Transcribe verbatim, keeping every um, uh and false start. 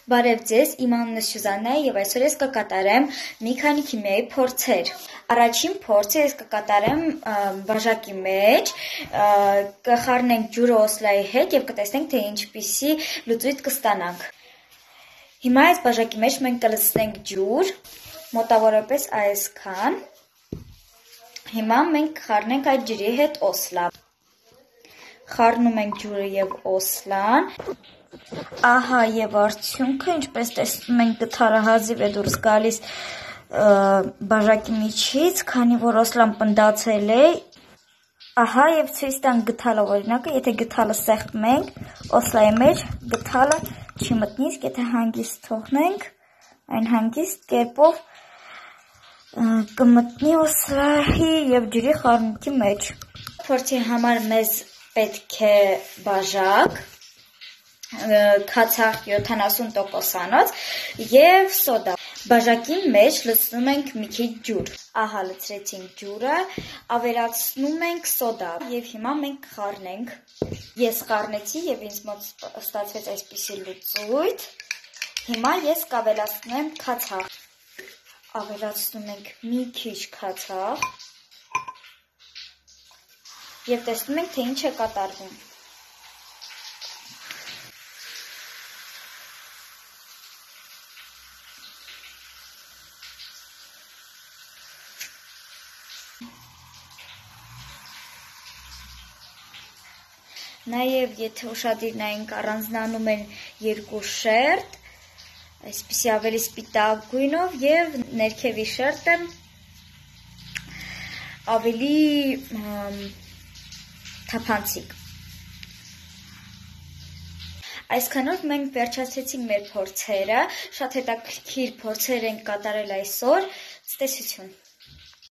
Բարև ձեզ, իմ անունը Սյուզաննա է և այսօր ես կկատարեմ մի քանի քիմիայի փորձեր։ Առաջին փորձը ես կկատարեմ բաժակի մեջ, կխառնենք ջուրը օսլայի հետ և կտեսնենք, թե ինչպիսի լուծույթ կստանանք։ Հիմա այս բաժակի մեջ մենք կլցնենք ջուր, մոտավորապես այսքան։ Հիմա մենք կխառնենք այդ ջրի հետ օսլա։ Խառնում ենք ջուրը և օսլան։ Ահա և արդյունքը, ինչպես տեսնում ենք, գդալը հազիվ է դուրս գալիս բաժակի միջից, քանի որ օսլան պնդացել է։ Ահա և ցույց տանք գդալը օրինակը, եթե գդալը սեղմենք օսլայի մեջ, գդալը չի մտնի, իսկ եթե հանգիստ թողնենք, այն հանգիստ կերպով կմտնի օսլայի և ջրի խառնուրդի մեջ։ Փորձի համար մեզ պետք է բաժակ, քացախ յոթանասուն տոկոսանոց և սոդա։ Բաժակի մեջ լցնում ենք մի քիչ ջուր։ Ահա լցրեցինք ջուրը, ավելացնում ենք սոդա և հիմա մենք խառնենք։ Ես խառնեցի և ինձ մոտ ստացվեց այսպիսի լուծույթ։ Հիմա ես կավելացնեմ քացախ։ Ավելացնում ենք մի քիչ քացախ և տեսնում ենք, թե ինչ է կատարվում։ Նաև եթե ուշադիր նայենք, առանձնանում են երկու շերտ, այսպիսի ավելի սպիտակ գույնով և ներքևի շերտը ավելի թափանցիկ։ Այսքանով մենք վերջացրեցինք մեր փորձերը, շատ հետաքրքիր փորձեր ենք կատարել այսօր, ցտեսություն։